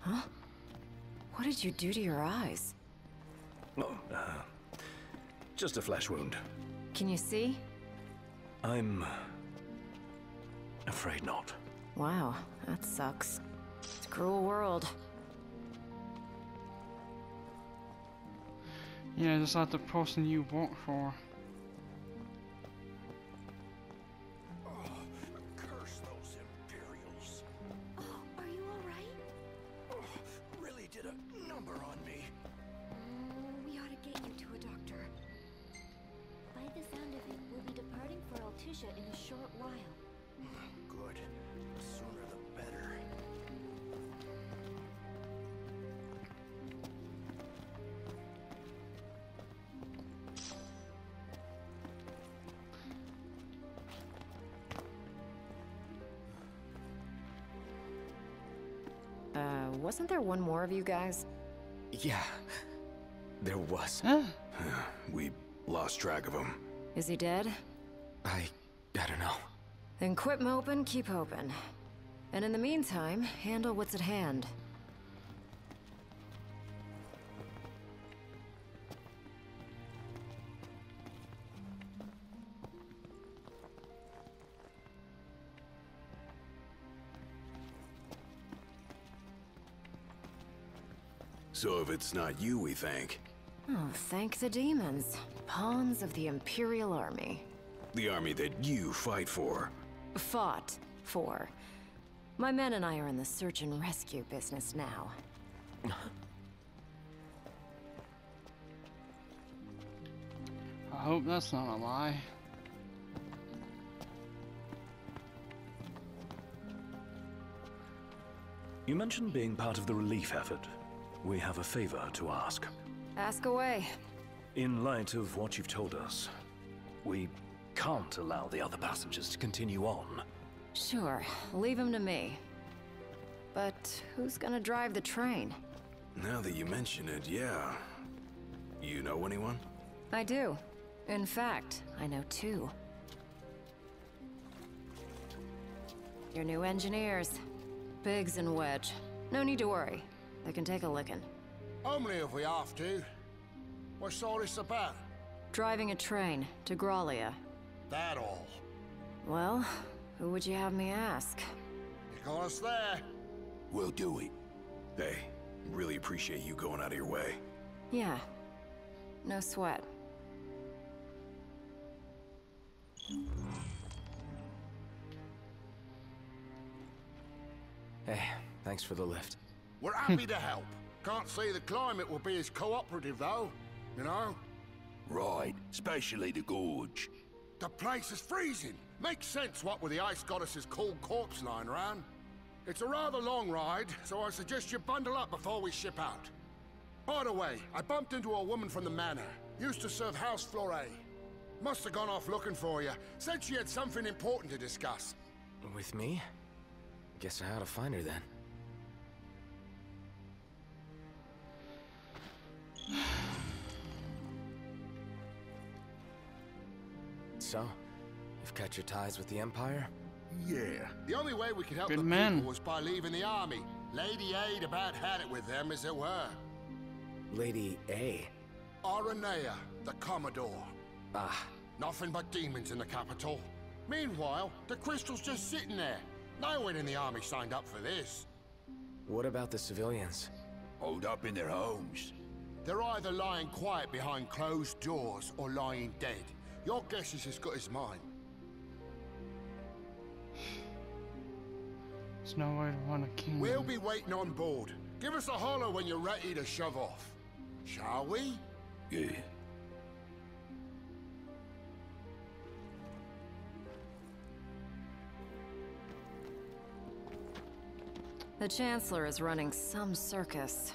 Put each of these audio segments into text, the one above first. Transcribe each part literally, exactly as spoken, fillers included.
Huh? What did you do to your eyes? Oh, uh, just a flesh wound. Can you see? I'm afraid not. Wow, that sucks. It's a cruel world. Yeah, just like the person you work for. Curse those Imperials. Oh, are you alright? Oh, really did a number on me. Mm, we ought to get you to a doctor. By the sound of it, we'll be departing for Altusha in a short while. Good. The sooner the better. Uh, wasn't there one more of you guys? Yeah, there was. Huh? We lost track of him. Is he dead? I... I don't know. Then quit moping, keep hoping. And in the meantime, handle what's at hand. So if it's not you, we think. Oh, thank the demons. Pawns of the Imperial Army. The army that you fight for. Fought for. My men and I are in the search and rescue business now. I hope that's not a lie. You mentioned being part of the relief effort. We have a favor to ask. Ask away. In light of what you've told us, we can't allow the other passengers to continue on. Sure, leave him to me. But who's gonna drive the train? Now that you mention it, yeah. You know anyone? I do. In fact, I know two. Your new engineers. Biggs and Wedge. No need to worry. They can take a licking. Only if we have to. What's all this about? Driving a train to Graulia. That all. Well, who would you have me ask? You got us there. We'll do it. Hey, really appreciate you going out of your way. Yeah. No sweat. Hey, thanks for the lift. We're happy to help. Can't say the climate will be as cooperative, though. You know? Right, especially the gorge. The place is freezing. Makes sense, what with the ice goddess's cold corpse lying around. It's a rather long ride, so I suggest you bundle up before we ship out. By the way, I bumped into a woman from the manor. Used to serve House Flore. Must have gone off looking for you. Said she had something important to discuss. With me? Guess I ought to find her then. So, you've cut your ties with the Empire? Yeah. The only way we could help Good the man. people was by leaving the army. Lady Aid about had it with them, as it were. Lady A. Aranea, the Commodore. Ah, Nothing but demons in the capital. Meanwhile, the crystal's just sitting there. No one in the army signed up for this. what about the civilians? Hold up in their homes. They're either lying quiet behind closed doors or lying dead. Your guess is as good as mine. There's no way to run a kingdom. We'll be waiting on board. Give us a holler when you're ready to shove off. Shall we? Yeah. The Chancellor is running some circus.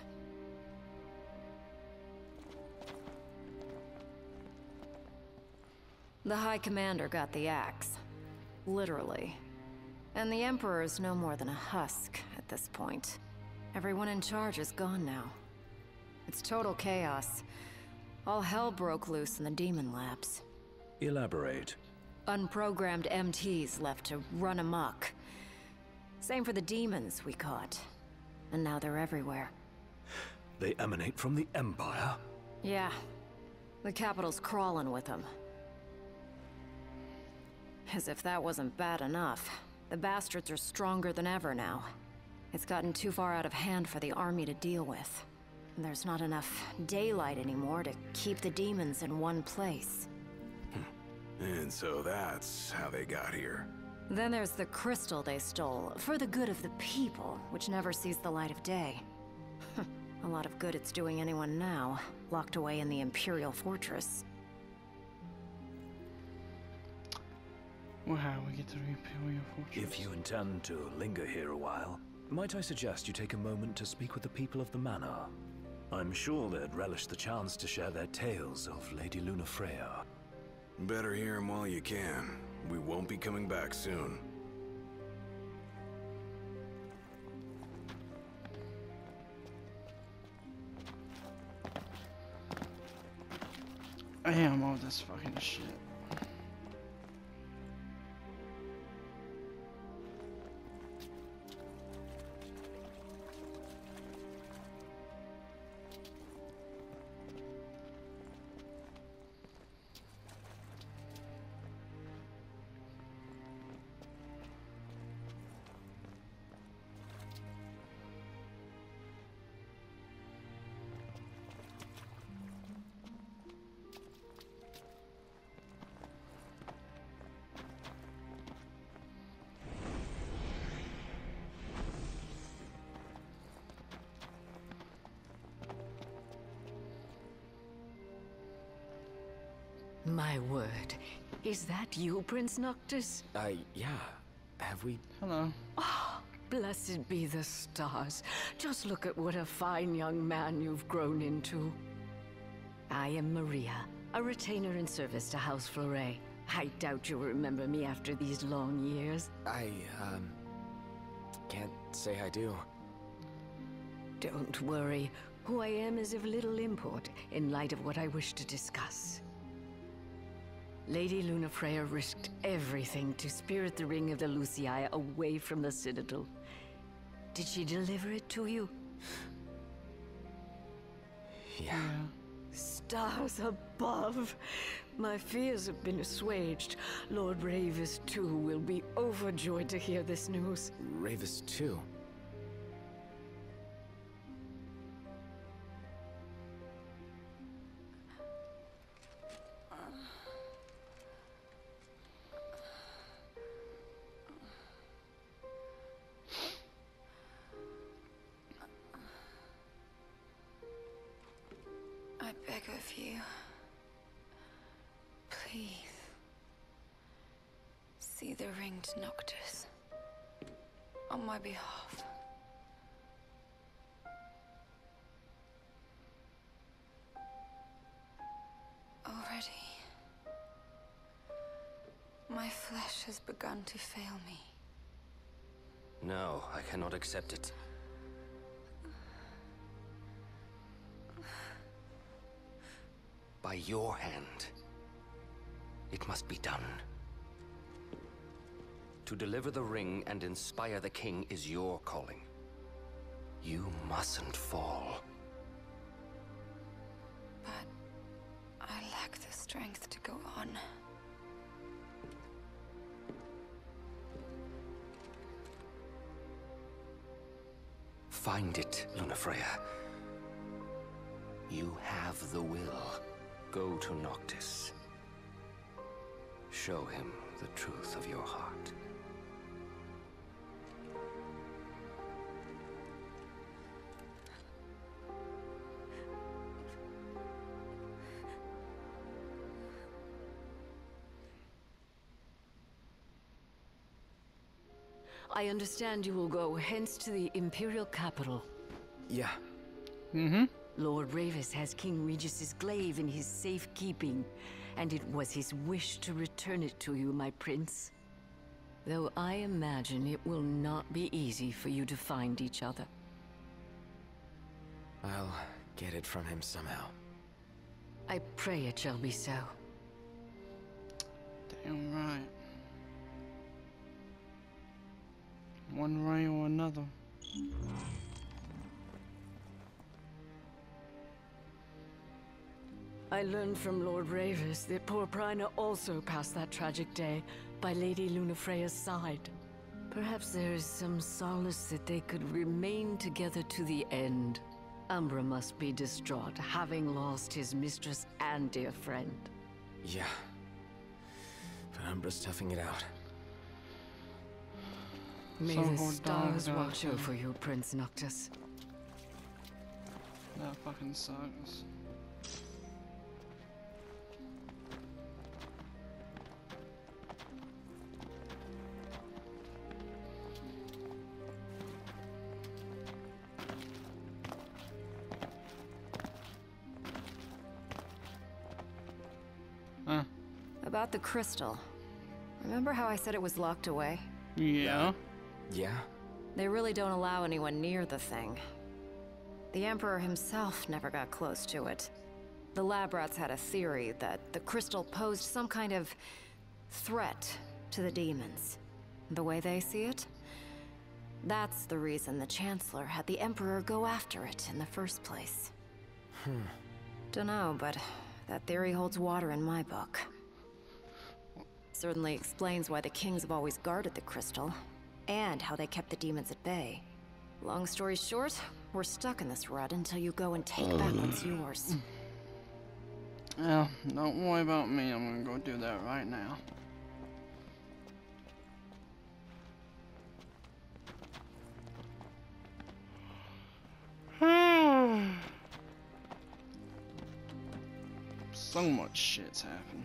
The High Commander got the axe. Literally. And the Emperor is no more than a husk at this point. Everyone in charge is gone now. It's total chaos. All hell broke loose in the Demon Labs. Elaborate. Unprogrammed M Ts left to run amok. Same for the demons we caught. and now they're everywhere. They emanate from the Empire? Yeah. The capital's crawling with them. As if that wasn't bad enough, the bastards are stronger than ever now. It's gotten too far out of hand for the army to deal with. There's not enough daylight anymore to keep the demons in one place. And so that's how they got here. Then there's the crystal they stole, for the good of the people, which never sees the light of day. A lot of good it's doing anyone now, locked away in the Imperial Fortress. Well, how do we get to the Imperial Fortress? If you intend to linger here a while, might I suggest you take a moment to speak with the people of the manor? I'm sure they'd relish the chance to share their tales of Lady Lunafreya. Better hear him while you can. We won't be coming back soon. I am all this fucking shit. My word. Is that you, Prince Noctis? Uh, yeah. Have we... Hello. Oh, blessed be the stars. Just look at what a fine young man you've grown into. I am Maria, a retainer in service to House Fleuret. I doubt you'll remember me after these long years. I, um... can't say I do. Don't worry. Who I am is of little import in light of what I wish to discuss. Lady Lunafreya risked everything to spirit the ring of the Lucii away from the Citadel. Did she deliver it to you? Yeah. Stars above! My fears have been assuaged. Lord Ravis, too, will be overjoyed to hear this news. Ravis too. I beg of you, please, see the ringed Noctis on my behalf. Already, my flesh has begun to fail me. No, I cannot accept it. By your hand. It must be done. To deliver the ring and inspire the king is your calling. You mustn't fall. But I lack the strength to go on. Find it, Lunafreya. You have the will. Go to Noctis. Show him the truth of your heart. I understand you will go hence to the Imperial capital. Yeah. Mm-hmm. Lord Ravis has King Regis's glaive in his safekeeping, and it was his wish to return it to you, my prince. Though I imagine it will not be easy for you to find each other. I'll get it from him somehow. I pray it shall be so. Damn right. One way or another. I learned from Lord Ravis that poor Prina also passed that tragic day by Lady Lunafreya's side. Perhaps there is some solace that they could remain together to the end. Umbra must be distraught, having lost his mistress and dear friend. Yeah. But Umbra's toughing it out. May So the hold stars on, watch guys. over you, Prince Noctis. That fucking sucks. Huh. About the crystal. Remember how I said it was locked away? Yeah. Yeah? They really don't allow anyone near the thing. The Emperor himself never got close to it. The lab rats had a theory that the crystal posed some kind of threat to the demons. The way they see it? That's the reason the Chancellor had the Emperor go after it in the first place. Hmm. Dunno, but that theory holds water in my book. Certainly explains why the kings have always guarded the crystal, and how they kept the demons at bay. Long story short, we're stuck in this rut until you go and take back what's yours. Yeah, don't worry about me. I'm gonna go do that right now. So much shit's happened.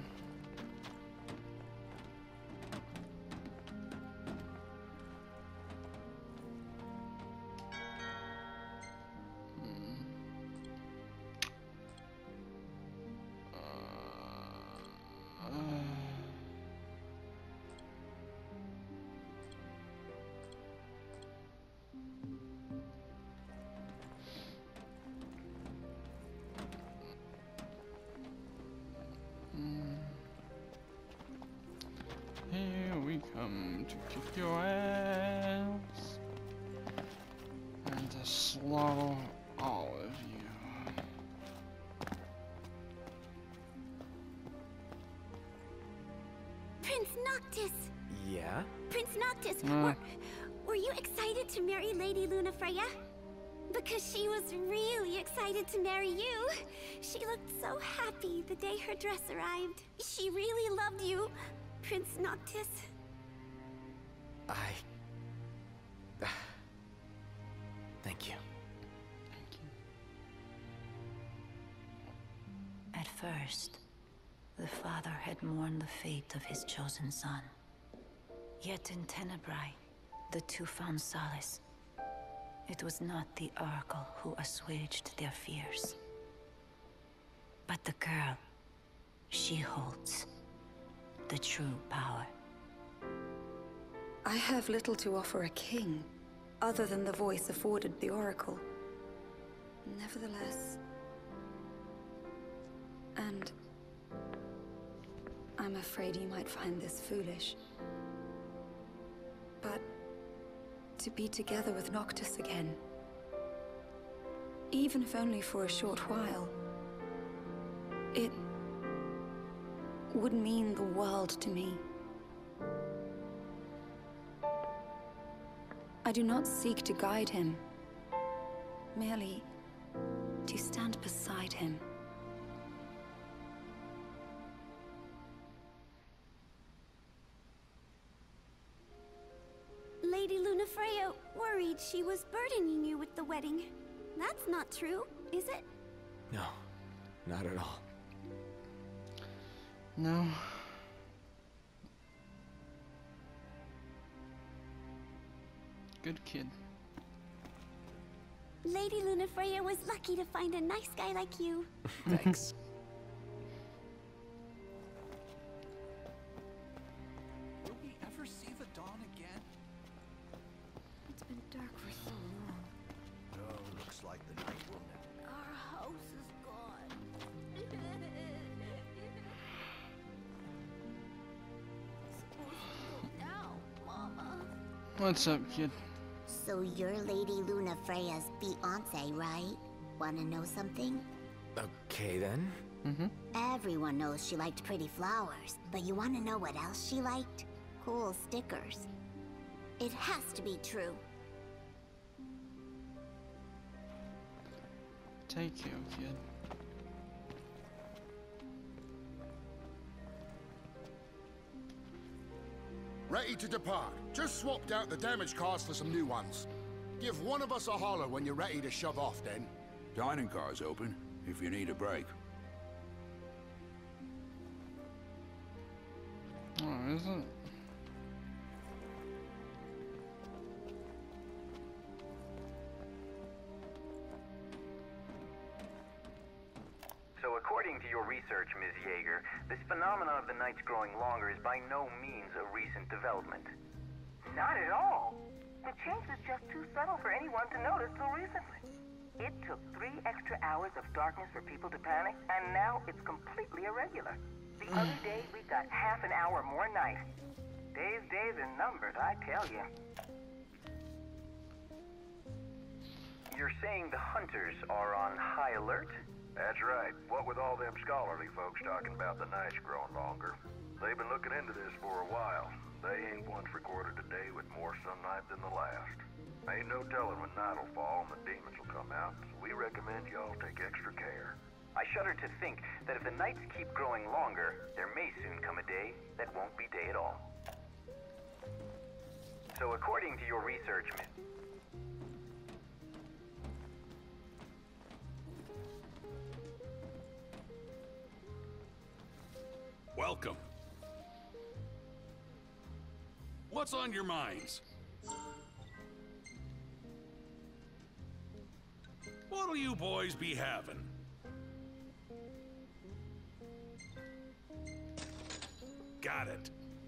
Here we come to kick your ass and to slaughter all of you. Prince Noctis! Yeah? Prince Noctis, Uh. were, were you excited to marry Lady Lunafreya? Because she was really excited to marry you. She looked so happy the day her dress arrived. She really loved you, Prince Noctis. I... Thank you. At first, the father had mourned the fate of his chosen son. Yet in Tenebrae, the two found solace. It was not the Oracle who assuaged their fears, but the girl. She holds the true power. I have little to offer a king, other than the voice afforded the Oracle. Nevertheless... And... I'm afraid you might find this foolish. But... to be together with Noctis again, even if only for a short while, it would mean the world to me. I do not seek to guide him, merely to stand beside him. Lady Lunafreya worried she was burdening you with the wedding. That's not true, is it? No, not at all. No. Good kid. Lady Lunafreya was lucky to find a nice guy like you. Thanks. Will we ever see the dawn again? It's been dark for so long. Oh, looks like the night will never. Our house is gone. Supposed to go now, Mama. What's up, kid? So you're Lady Lunafreya's fiancé, right? Wanna know something? Okay then. Mm-hmm. Everyone knows she liked pretty flowers, but you want to know what else she liked? Cool stickers. It has to be true. Take you, kid. Ready to depart. Just swapped out the damage cars for some new ones. Give one of us a holler when you're ready to shove off, then. Dining car's open, if you need a break. Oh, is it? So according to your research, Miz Yeager, this phenomenon of the nights growing longer is by no means a recent development. Not at all. The change was just too subtle for anyone to notice till recently. It took three extra hours of darkness for people to panic, and now it's completely irregular. The other day, we got half an hour more night. Days, days, and numbers, I tell you. You're saying the hunters are on high alert? That's right. What with all them scholarly folks talking about the nights growing longer, they've been looking into this for a while. They ain't once recorded a day with more sunlight than the last. Ain't no telling when night'll fall and the demons will come out, so we recommend y'all take extra care. I shudder to think that if the nights keep growing longer, there may soon come a day that won't be day at all. So according to your research, Miss... Welcome. What's on your minds? What'll you boys be having? Got it.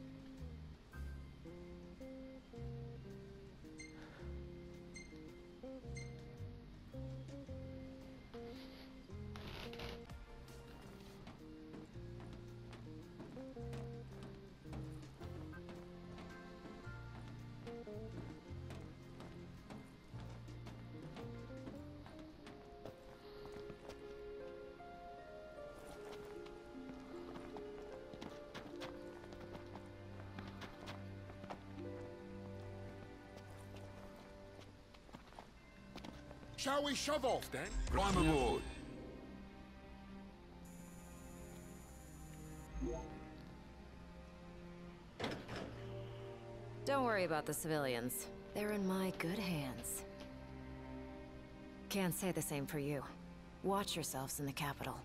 Shall we shove off, then? Climb aboard. Don't worry about the civilians. They're in my good hands. Can't say the same for you. Watch yourselves in the capital.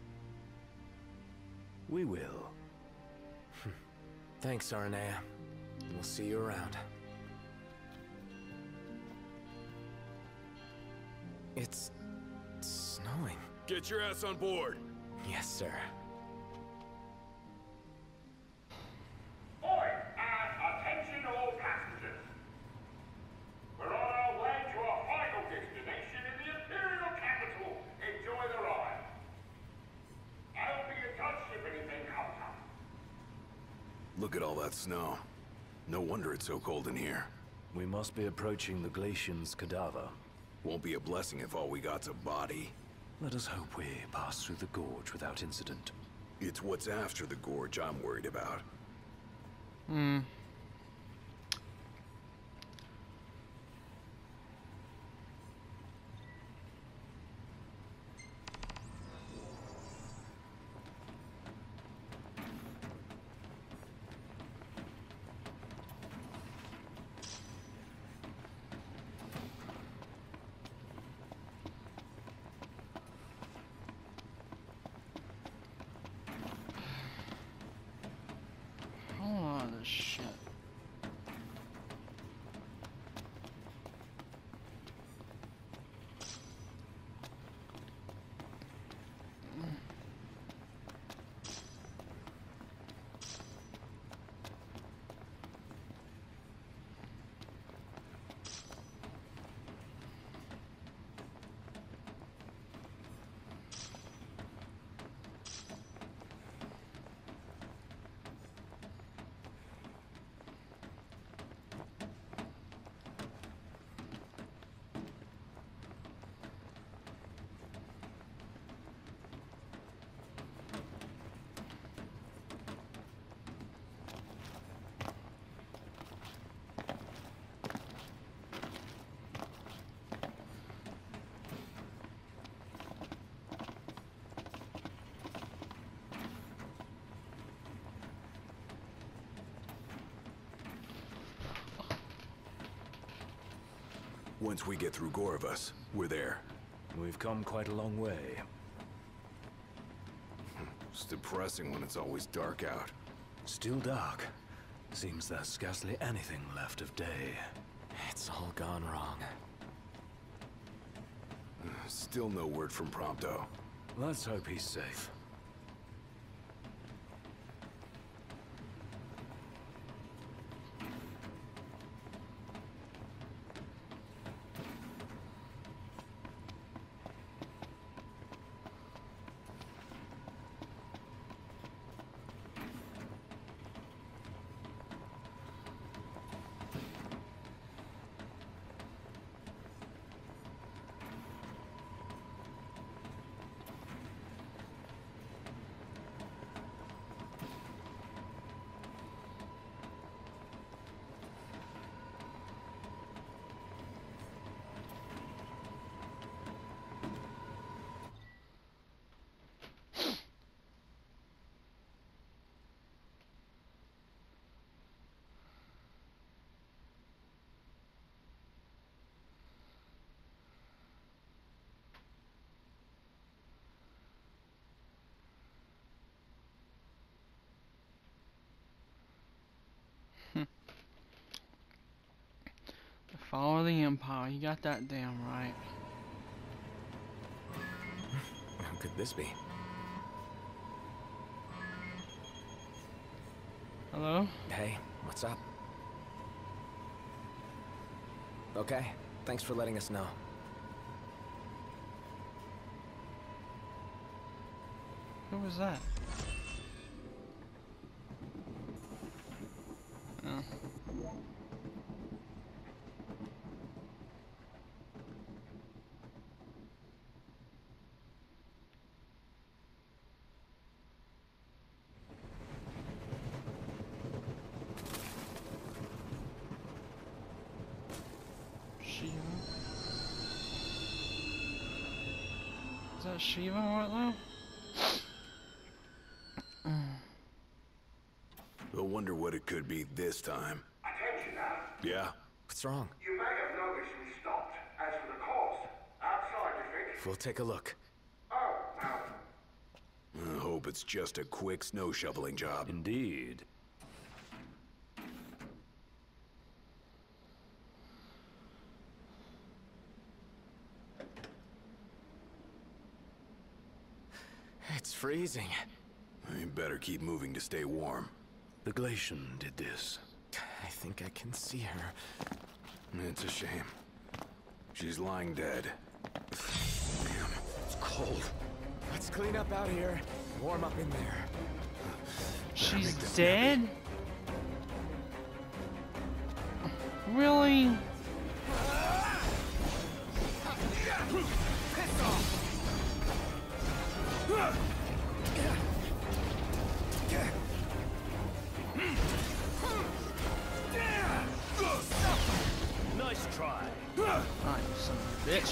We will. Thanks, Aranea. We'll see you around. It's snowing. Get your ass on board. Yes, sir. Oi! Uh, attention all passengers. We're on our way to our final destination in the Imperial capital. Enjoy the ride. I'll be in touch if anything comes up. Look at all that snow. No wonder it's so cold in here. We must be approaching the Glacian's cadaver. Won't be a blessing if all we got's a body. Let us hope we pass through the gorge without incident. It's what's after the gorge I'm worried about. Hmm. Whole lot of shit. Once we get through Gorovus, we're there. We've come quite a long way. It's depressing when it's always dark out. Still dark. Seems there's scarcely anything left of day. It's all gone wrong. Still no word from Prompto. Let's hope he's safe. Follow the Empire. You got that damn right. How could this be? Hello? Hey, what's up? Okay, thanks for letting us know. Who was that? Oh. Shiva? Is that Shiva right now? I wonder what it could be this time. Attention now. Yeah? What's wrong? You may have noticed we stopped. As for the cause, outside, you think? We'll take a look. Oh, now. I hope it's just a quick snow shoveling job. Indeed. It's freezing. You better keep moving to stay warm. The Glacian did this. I think I can see her. It's a shame. She's lying dead. Damn, it's cold. Let's clean up out here. Warm up in there. She's dead? Really? Piss off! Nice try. Alright, you son of a bitch.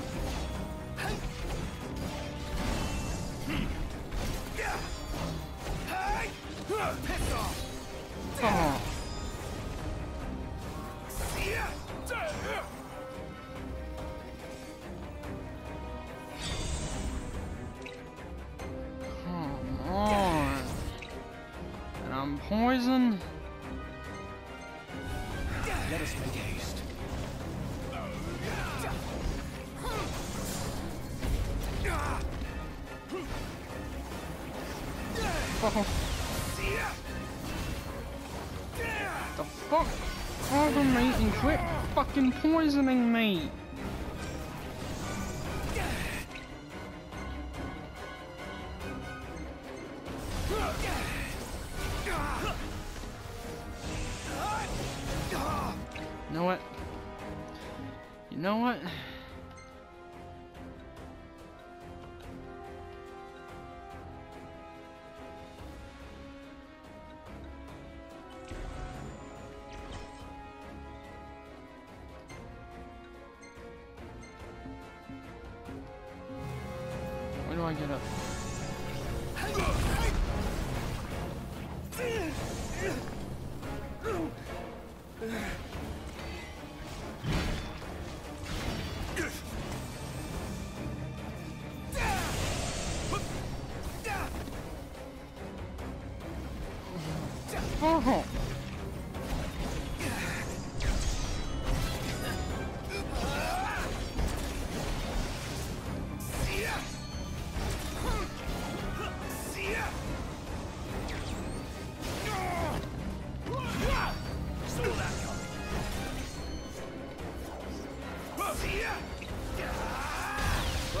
Piss off! Come on. Come on. And I'm poisoned. Let us make haste. Oh. The fuck? Cover me and quit fucking poisoning me. You know what? You know what? Where do I get up?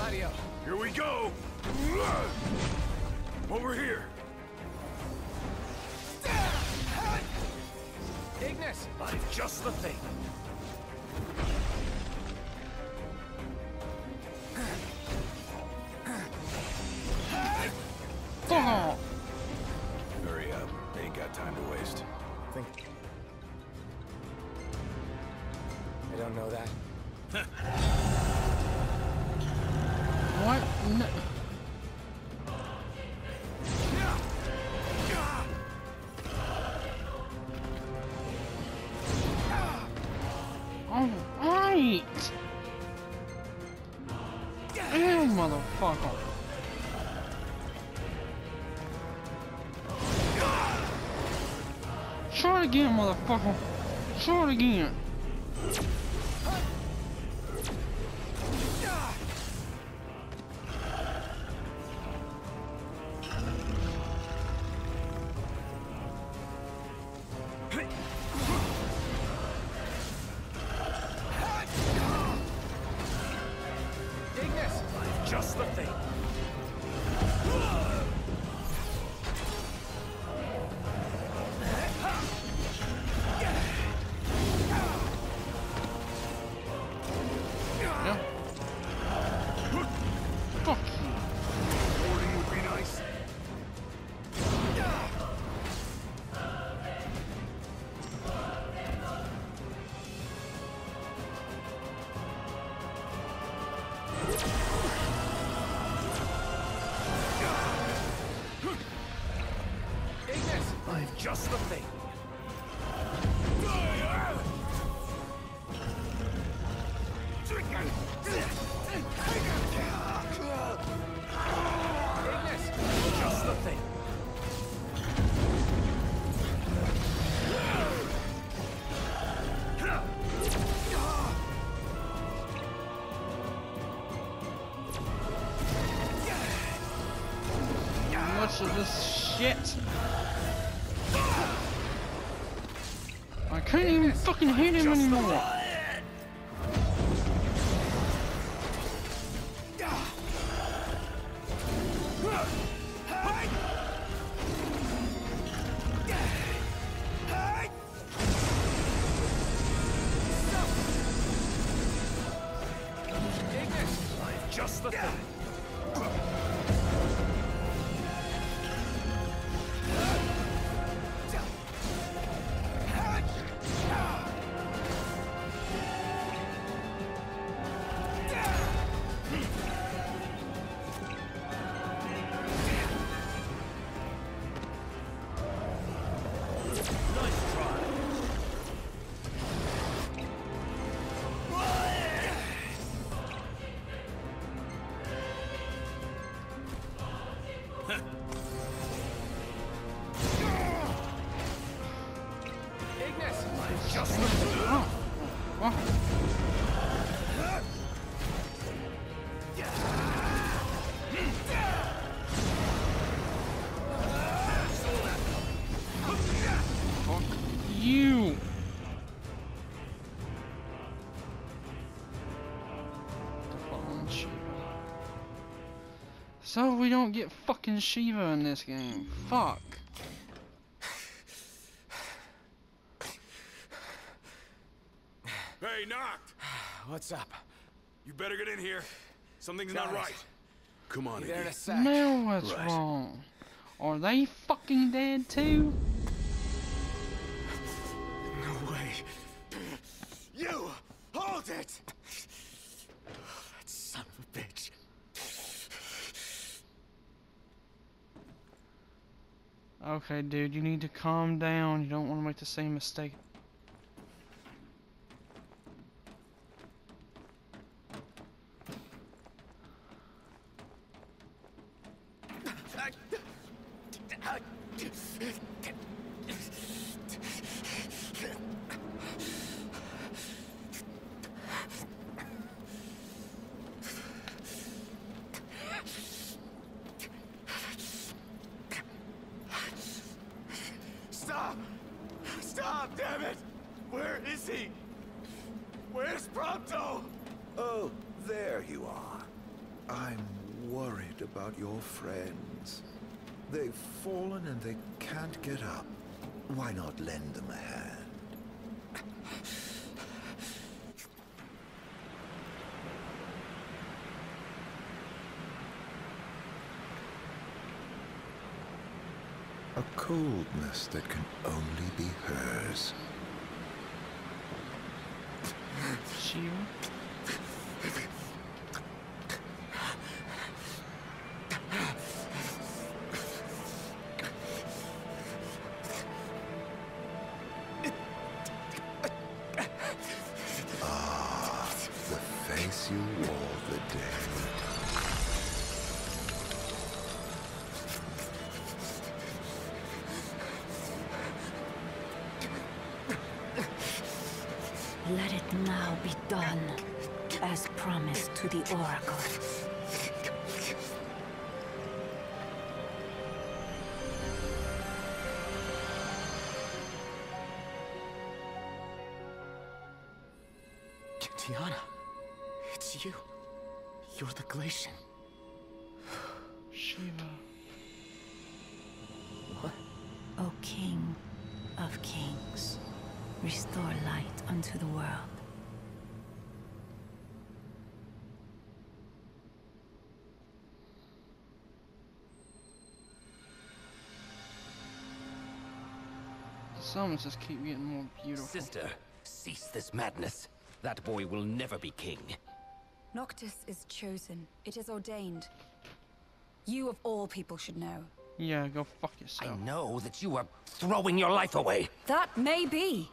Gladio. Here we go! Over here! Ignis! I've just the thing. Fuck off! Hurry up. Ain't got time to waste. Think. I don't know that. What? No. Alright! Damn, motherfucker! Try it again, motherfucker! Try it again! Just the thing. Yeah. Fuck you. Boarding would be nice. I've just the thing. Just the thing. Much of this shit. I can't even fucking hit him anymore. Just the thing. Just oh. Wow. Fuck you. So we don't get fucking Shiva in this game. Fuck. Hey, Knocked! What's up? You better get in here. Something's not Got it. right. Come on, Be there in a Iggy. sec. Now what's Right. wrong? Are they fucking dead too? No way. You! Hold it! That son of a bitch. Okay, dude, you need to calm down. You don't want to make the same mistake. Stop! Stop, damn it! Where is he? Where's Prompto? Oh, there you are. I'm worried about your friends. They've fallen and they can't get up. Why not lend them a hand? A coldness that can only be hers. Shiva? Ah, the face you wore the day. Let it now be done, as promised to the Oracle. Tiana, it's you. You're the Glacian. Shiva. What? O King of Kings, restore light unto the world. The summons just keep getting more beautiful. Sister, cease this madness. That boy will never be king. Noctis is chosen. It is ordained. You of all people should know. Yeah, go fuck yourself. I know that you are throwing your life away. That may be.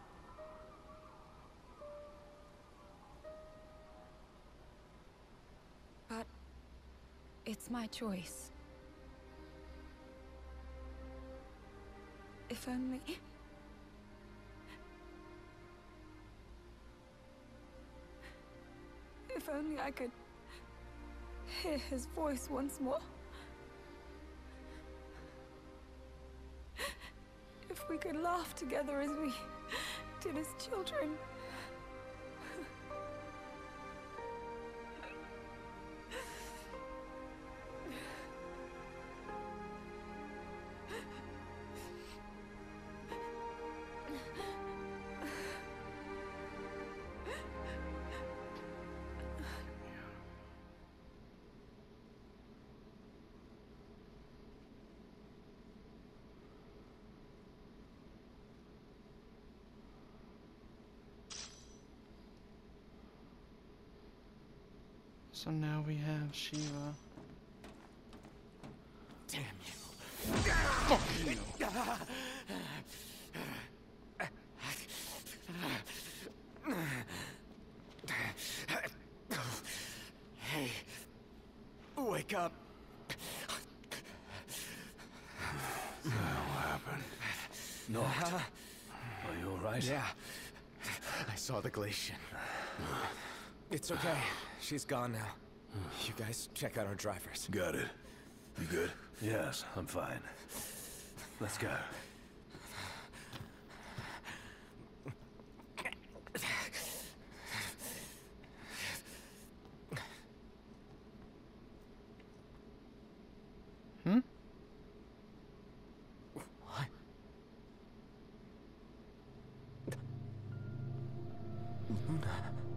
But it's my choice. If only... If only I could hear his voice once more. If we could laugh together as we did as children. So now we have Shiva. Damn you. Fuck you. Hey, wake up. What happened? Noct, are you alright? Yeah, I saw the Glacian. It's okay. She's gone now. You guys check out our drivers. Got it. You good? Yes, I'm fine. Let's go. Hmm? What? Luna.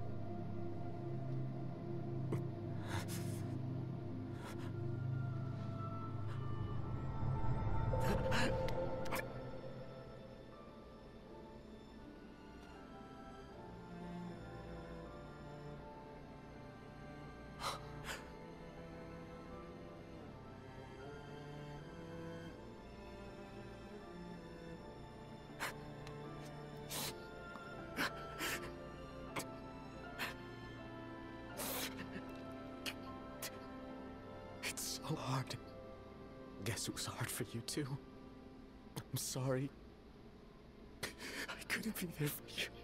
It's so hard. Guess it was hard for you too. I'm sorry. I couldn't be there for you.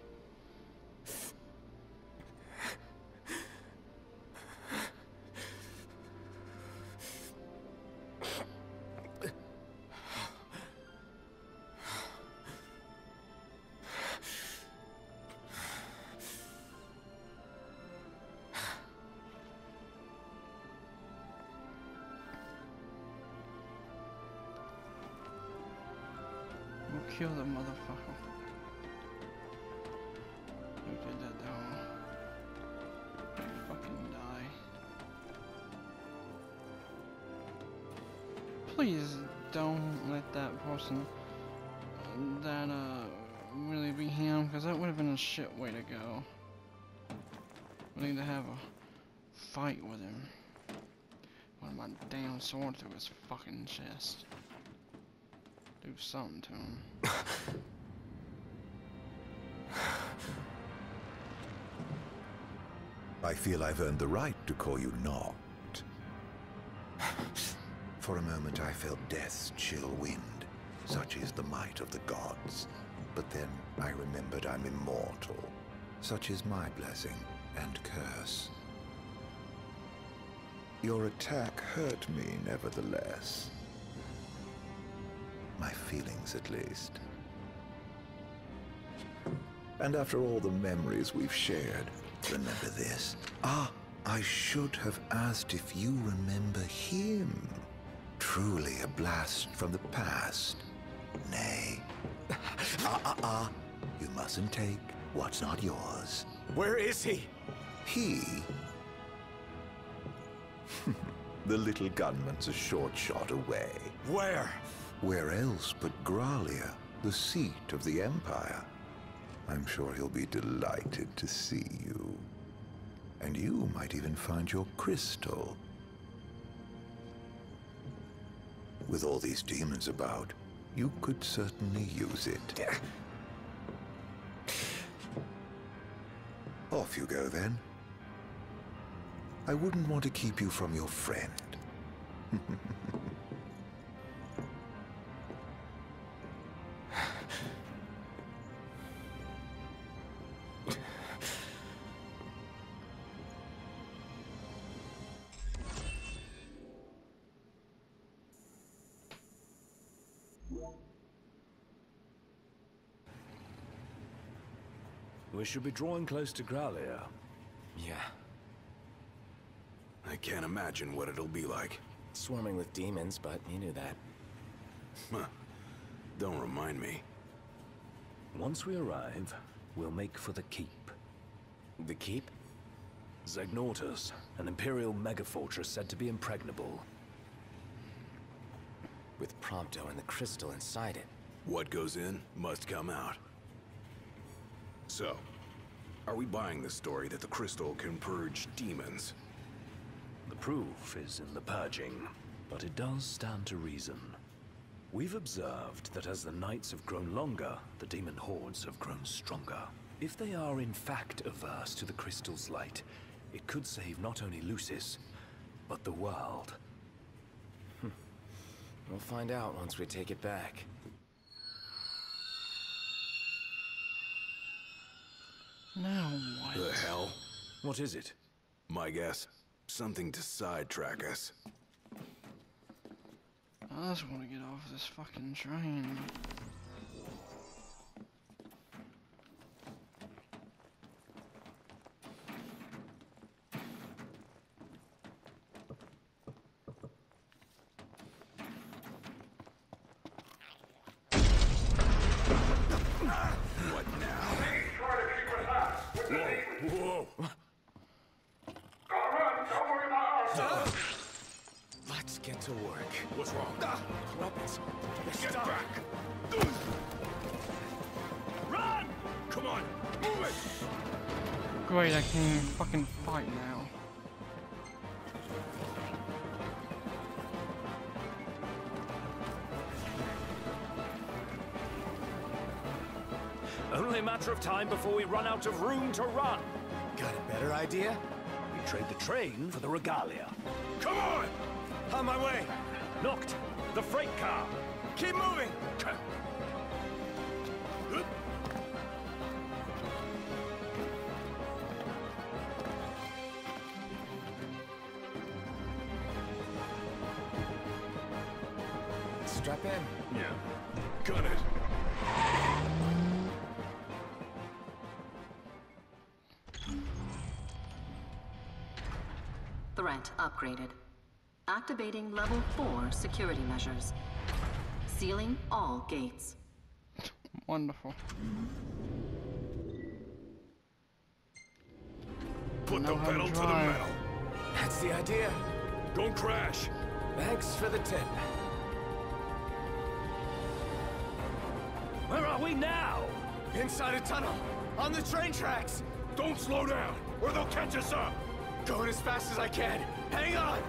kill the motherfucker. You did that though. Fucking die. Please don't let that person that uh really be him, because that would have been a shit way to go. We need to have a fight with him. With my damn sword through his fucking chest. Do something to him. I feel I've earned the right to call you not. For a moment I felt death's chill wind. Such is the might of the gods. But then I remembered I'm immortal. Such is my blessing and curse. Your attack hurt me, nevertheless. My feelings, at least. And after all the memories we've shared, remember this. Ah, I should have asked if you remember him. Truly a blast from the past. Nay. Ah, ah, ah. You mustn't take what's not yours. Where is he? He? The little gunman's a short shot away. Where? Where else but Gralia, the seat of the Empire? I'm sure he'll be delighted to see you. And you might even find your crystal. With all these demons about, you could certainly use it. Off you go, then. I wouldn't want to keep you from your friend. We should be drawing close to Gralia. Yeah. I can't imagine what it'll be like. Swarming with demons, but you knew that. Huh. Don't remind me. Once we arrive, we'll make for the keep. The keep? Zegnortus, an Imperial megafortress said to be impregnable. With Prompto and the crystal inside it. What goes in must come out. So, are we buying the story that the crystal can purge demons? The proof is in the purging, but it does stand to reason. We've observed that as the nights have grown longer, the demon hordes have grown stronger. If they are in fact averse to the crystal's light, it could save not only Lucis, but the world. Hm. We'll find out once we take it back. Now what? The hell? What is it? My guess, something to sidetrack us. I just want to get off this fucking train. What now? Try to keep us out. With the Whoa! Whoa! Gotta run. Don't worry about us. Let's get to work. What's wrong? Weapons. Get back! Run! Come on, move it! Great, I can't even fucking fight now. Only a matter of time before we run out of room to run. Got a better idea? We trade the train for the regalia. Come on! On my way! Knocked! The freight car! Keep moving! Strap in. Yeah. Gun it. Threat upgraded. Activating level four security measures. Sealing all gates. Wonderful. Put the Know how to pedal to the drive. metal. That's the idea. Don't crash. Thanks for the tip. Where are we now? Inside a tunnel, on the train tracks. Don't slow down, or they'll catch us up. Going as fast as I can. Hang on.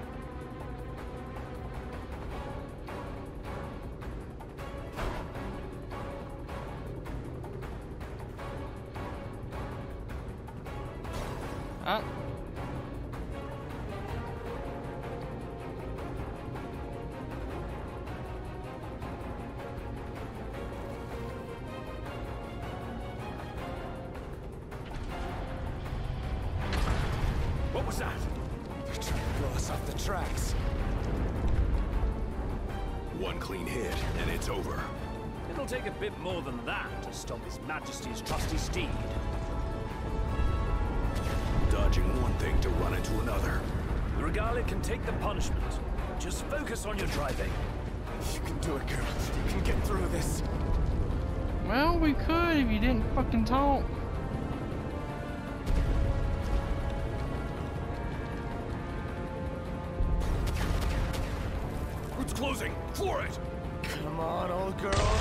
Ah. What was that? They're trying to blow us off the tracks. One clean hit, and it's over. It'll take a bit more than that to stop His Majesty's trusty steed. Dodging one thing to run into another. The Regalia can take the punishment. Just focus on your driving. You can do it, girl. You can get through this. Well, we could if you didn't fucking talk. It's closing. Floor it. Come on, old girl.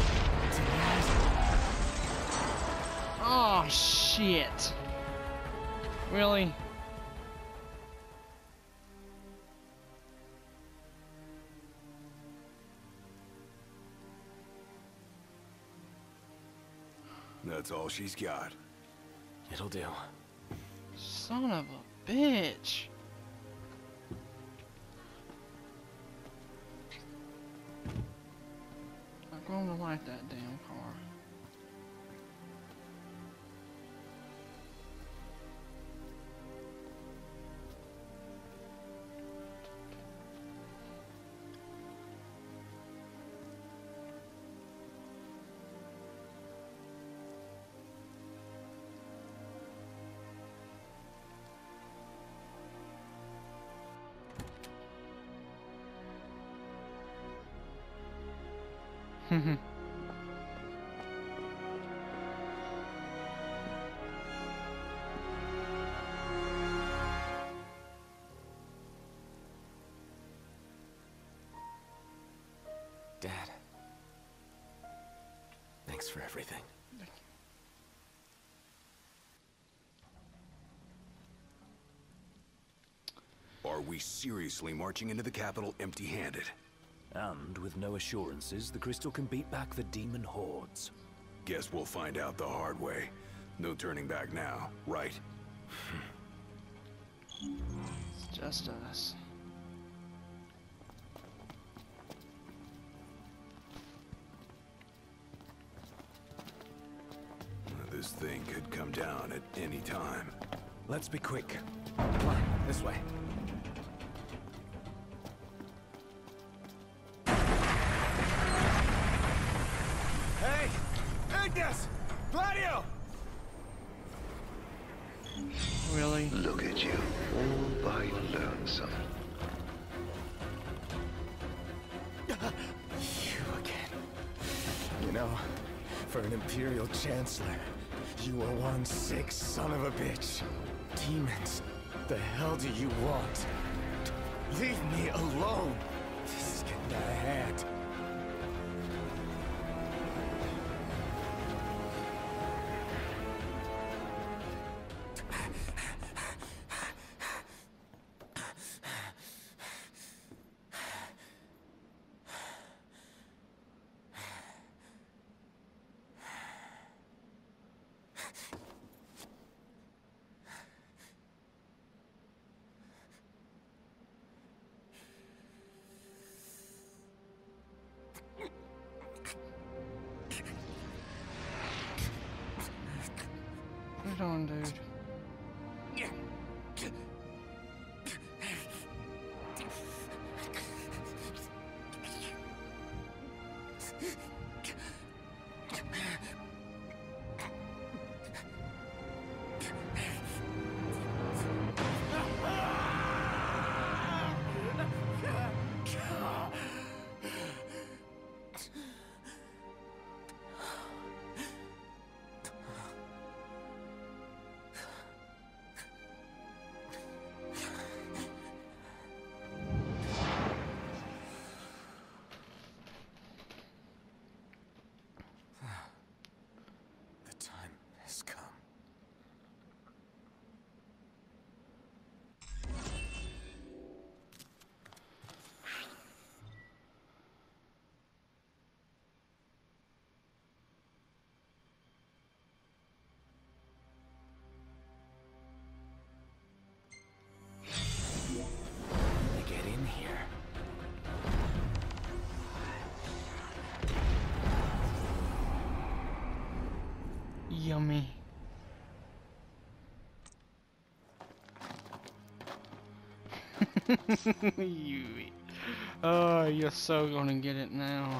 Oh, shit. Really? That's all she's got. It'll do. Son of a bitch. I'm going to like that damn car. Dad. Thanks for everything. Are we seriously marching into the capital empty-handed? And with no assurances, the crystal can beat back the demon hordes. Guess we'll find out the hard way. No turning back now, right? It's just us. This thing could come down at any time. Let's be quick. Come on, this way. Hey! Ignis! Gladio! Really? Look at you, all by your lonesome. You again. You know, for an Imperial Chancellor, you are one sick son of a bitch. Demons, the hell do you want? Leave me alone. This is getting out of hand. What are you doing, dude? you. Oh, you're so gonna get it now.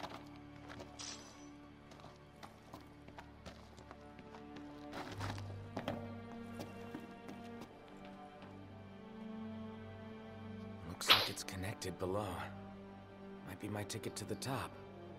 Looks like it's connected below. Might be my ticket to the top.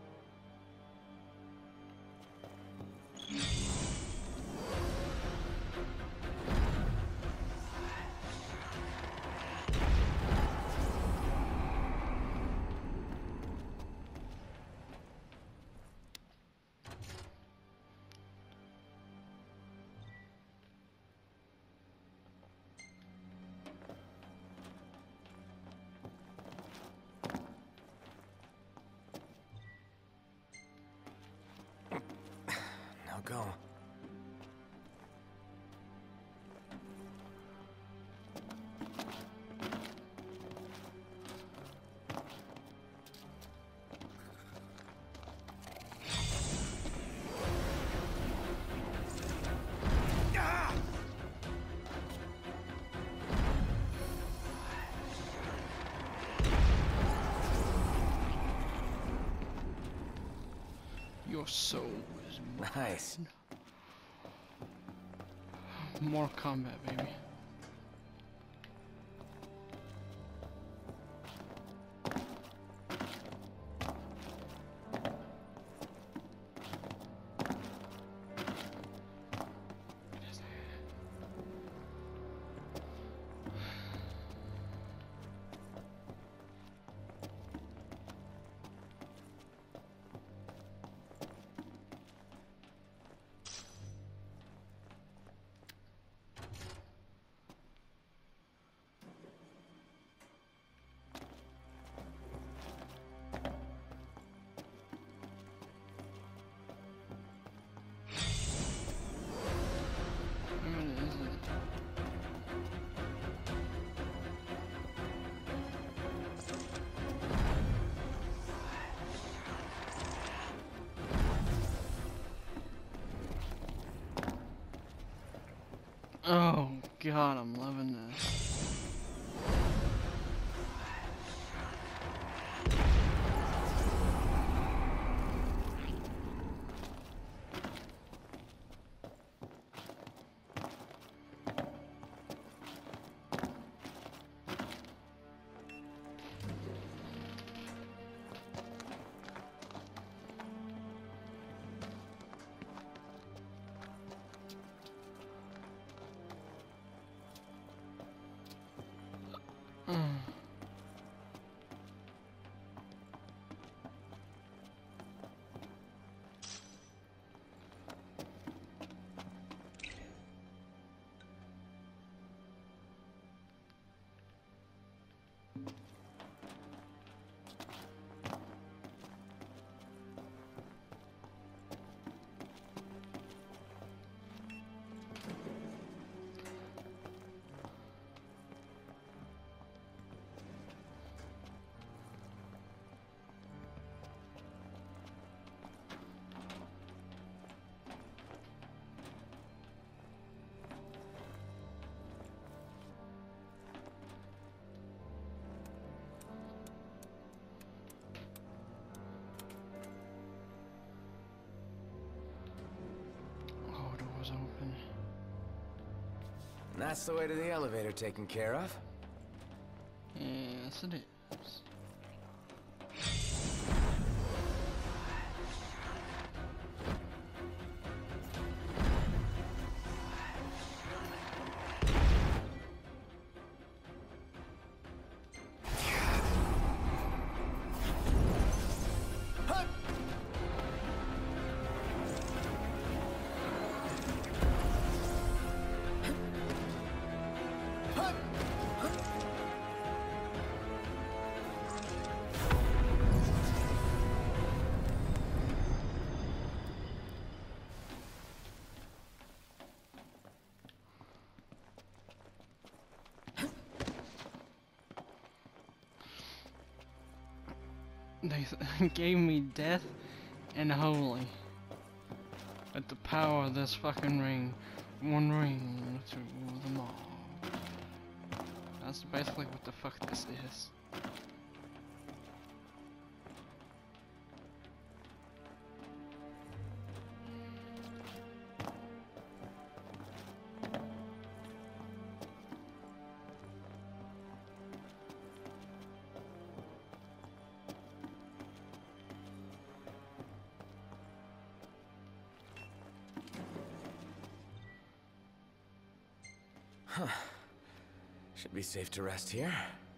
Go. Ah! Your soul is mine. Nice. More combat, baby. Oh god, I'm loving this. Open. That's the way to the elevator taken care of. Yes, it is. They gave me death and holy. At the power of this fucking ring, one ring to rule them all. That's basically what the fuck this is. Huh. Should be safe to rest here.